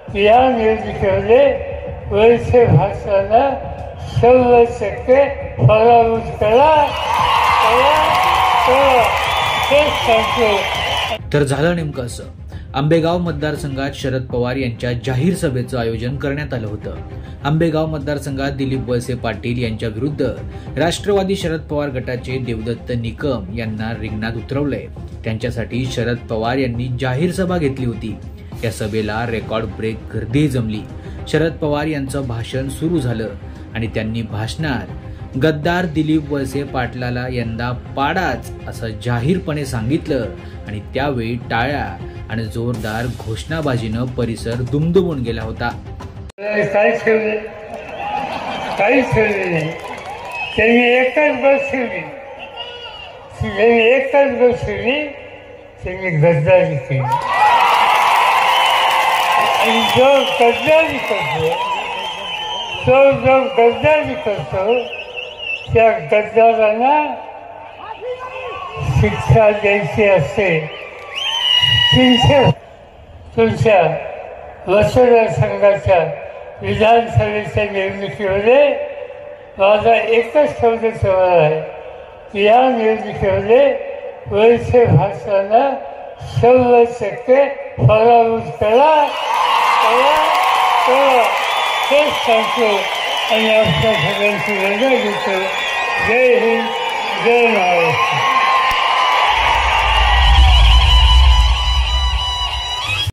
या निवडणुकीमध्ये वळसे भाषणाला 100% पराभूत करा. तर झालं नेमकं असं. आंबेगाव मतदारसंघात शरद पवार यांच्या जाहीर सभेचं आयोजन करण्यात आलं होतं. आंबेगाव मतदारसंघात दिलीप वळसे पाटील यांच्या विरुद्ध राष्ट्रवादी शरद पवार गटाचे देवदत्त निकम यांना रिंगणात उतरवलंय. त्यांच्यासाठी शरद पवार यांनी जाहीर सभा घेतली होती. या सभेला रेकॉर्ड ब्रेक गर्दी जमली. शरद पवार यांचं भाषण सुरू झालं आणि त्यांनी भाषणात गद्दार दिलीप वळसे पाटलाला यंदा पाडाच असं जाहीरपणे सांगितलं आणि त्यावेळी टाळ्या आणि जोरदार घोषणाबाजीनं परिसर दुमदुमून गेला होता. काहीच ठेवले नाही. त्यांनी एकच बसवली. त्यांनी गद्दारी केली आणि जो गद्दारी करतो त्या गद्दारांना शिक्षा द्यायची असते. तुमच्या मतदारसंघाच्या विधानसभेच्या निवडणुकीमध्ये माझा एकच शब्द तुम्हाला आहे की या निवडणुकीमध्ये वळसे भाषणाला 100% पराभूत करा. हेच सांगतो आणि आपल्या सगळ्यांची रजा घेतो. जय हिंद, जय महाराष्ट्र.